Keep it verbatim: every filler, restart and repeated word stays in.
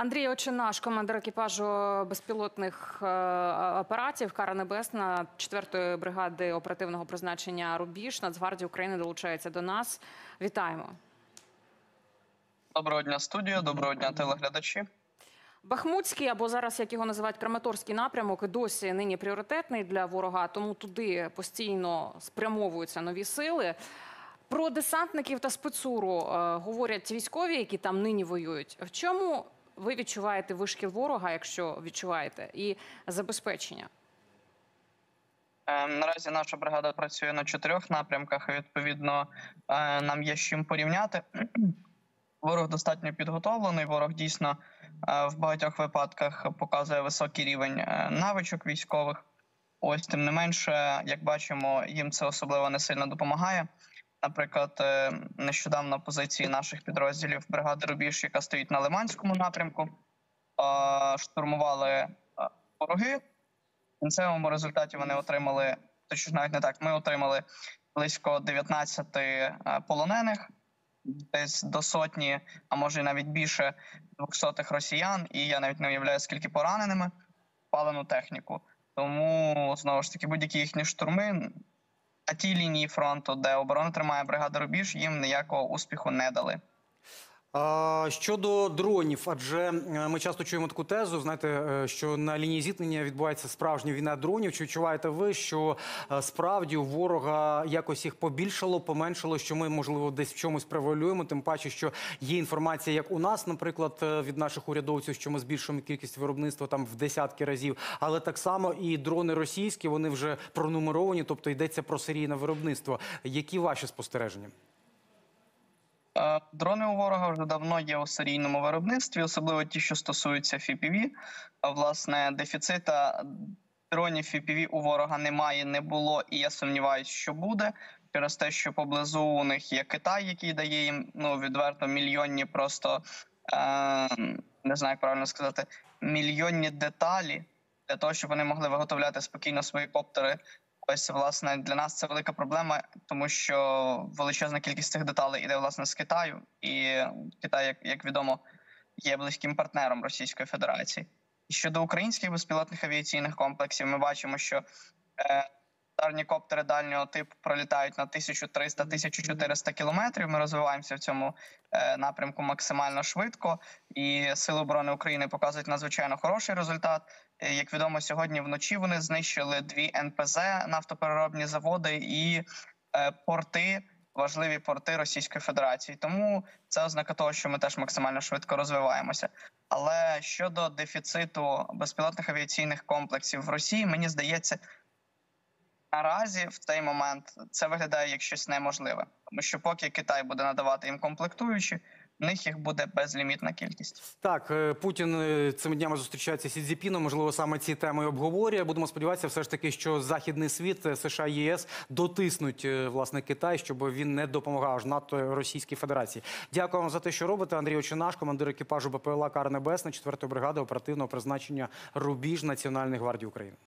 Андрій Очинаш, командир екіпажу безпілотних е, апаратів «Кара Небесна» четвертої бригади оперативного призначення «Рубіж» Нацгвардії України, долучається до нас. Вітаємо. Доброго дня, студія. Доброго дня, телеглядачі. Бахмутський, або зараз, як його називають, Краматорський напрямок, і досі нині пріоритетний для ворога, тому туди постійно спрямовуються нові сили. Про десантників та спецуру е, говорять військові, які там нині воюють. В чому ви відчуваєте вишкіл ворога, якщо відчуваєте, і забезпечення? Е, наразі наша бригада працює на чотирьох напрямках, і, відповідно, е, нам є з чим порівняти. Ворог достатньо підготовлений, ворог дійсно е, в багатьох випадках показує високий рівень е, навичок військових. Ось, тим не менше, як бачимо, їм це особливо не сильно допомагає. Наприклад, е, нещодавно позиції наших підрозділів бригади «Рубіж», яка стоїть на Лиманському напрямку, е, штурмували е, вороги. В кінцевому результаті вони отримали, точно навіть не так, ми отримали близько дев'ятнадцяти полонених, десь до сотні, а може і навіть більше двохсотих росіян, і я навіть не уявляю, скільки пораненими, палену техніку. Тому, знову ж таки, будь-які їхні штурми на тій лінії фронту, де оборону тримає бригада «Рубіж», їм ніякого успіху не дали. А щодо дронів, адже ми часто чуємо таку тезу, знаєте, що на лінії зіткнення відбувається справжня війна дронів. Чи відчуваєте ви, що справді у ворога якось їх побільшало, поменшало, що ми, можливо, десь в чомусь превалюємо, тим паче, що є інформація, як у нас, наприклад, від наших урядовців, що ми збільшуємо кількість виробництва там в десятки разів, але так само і дрони російські, вони вже пронумеровані, тобто йдеться про серійне виробництво. Які ваші спостереження? Дрони у ворога вже давно є у серійному виробництві, особливо ті, що стосуються еф пі ві. Власне, дефіцита дронів еф пі ві у ворога немає, не було, і я сумніваюся, що буде. Через те, що поблизу у них є Китай, який дає їм, ну, відверто мільйонні просто, е, не знаю, як правильно сказати, мільйонні деталі для того, щоб вони могли виготовляти спокійно свої коптери. Ось, власне, для нас це велика проблема, тому що величезна кількість цих деталей йде, власне, з Китаю. І Китай, як, як відомо, є близьким партнером Російської Федерації. І щодо українських безпілотних авіаційних комплексів, ми бачимо, що е, ударні коптери дальнього типу пролітають на тисячу триста - тисячу чотириста кілометрів. Ми розвиваємося в цьому е, напрямку максимально швидко. І Сили оборони України показують надзвичайно хороший результат. Як відомо, сьогодні вночі вони знищили дві ен пе зе, нафтопереробні заводи і е, порти, важливі порти Російської Федерації. Тому це ознака того, що ми теж максимально швидко розвиваємося. Але щодо дефіциту безпілотних авіаційних комплексів в Росії, мені здається, наразі в цей момент це виглядає як щось неможливе. Тому що поки Китай буде надавати їм комплектуючі, в них їх буде безлімітна кількість. Так, Путін цими днями зустрічається з Сі Цзіньпіном, можливо, саме ці теми обговорює. Будемо сподіватися все ж таки, що західний світ, США і Є С дотиснуть, власне, Китай, щоб він не допомагав аж надто Російській Федерації. Дякую вам за те, що робите. Андрій Очинаш, командир екіпажу Бе Пе Ел А «Кара Небесна» четвертої бригади оперативного призначення «Рубіж» Національної гвардії України.